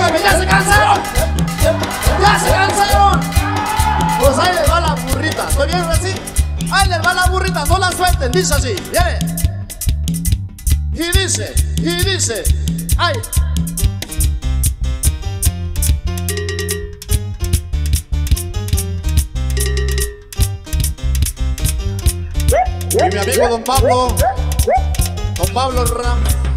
dígame, ¿ya se cansaron? ¡Ya se cansaron! Pues ahí les va la burrita, ¿estoy bien así? Ahí les va la burrita, no la suelten, dice así, viene. Y dice, ay. Y mi amigo Don Pablo Ram.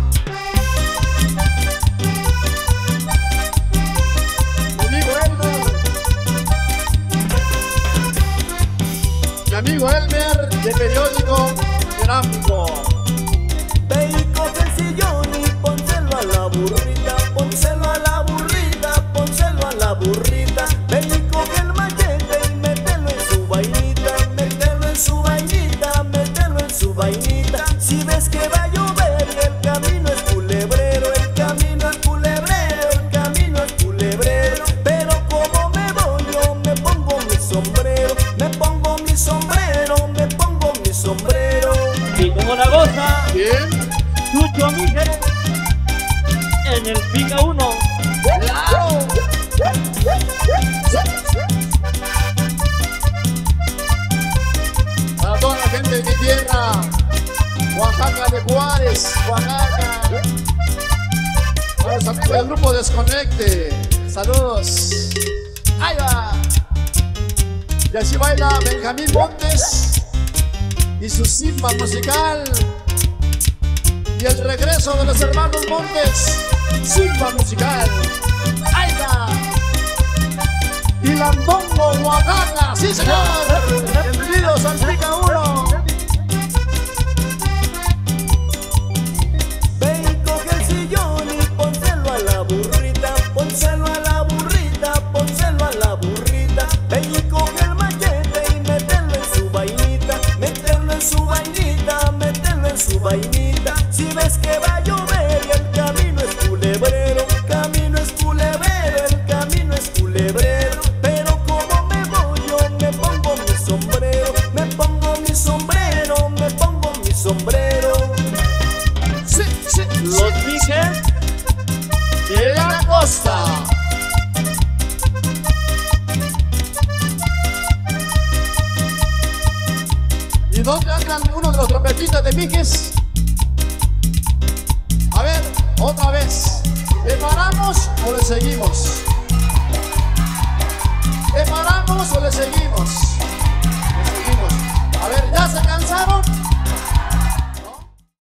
Mi amigo Elmer, de periódico gráfico. Ve y coge el sillón y pónselo a la burrita, pónselo a la burrita, pónselo a la burrita. Ve y coge el machete y mételo en su vainita, mételo en su vainita, mételo en su vainita. Si ves que va a llover y el camino es culebrero, el camino es culebrero, el camino es culebrero. Pero como me voy yo me pongo mi sombrero, me pongo mi sombrero, me pongo mi sombrero. Y como la goza, ¿Bien? Chucho Míger en el Pica 1. ¡Claro! Para toda la gente de mi tierra, Oaxaca de Juárez, Oaxaca. Para los amigos del grupo Desconecte, saludos. Ahí va. Y así baila Benjamín Montes y su simba musical. Y el regreso de los hermanos Montes, simba musical. Ahí va. Y Landongo, Oaxaca, sí señor. Bienvenidos al Pica 1. Ve y coge el sillón y pónselo a la burrita, pónselo a la burrita, pónselo a la burrita. Ve y coge el machete y mételo en su vainita, mételo en su vainita, mételo en su vainita. Si ves que va a llover y el camino es culebrero, el camino es culebrero, el camino es culebrero. Pero como me voy yo me pongo mi sombrero, me pongo mi sombrero, me pongo mi sombrero. Sí, sí, Los Míger de la costa. ¿Y dónde andan uno de los trompetistas de Mijes? A ver, otra vez. ¿Le paramos o le seguimos? ¿Le paramos o le seguimos? Le seguimos. A ver, ¿ya se cansaron?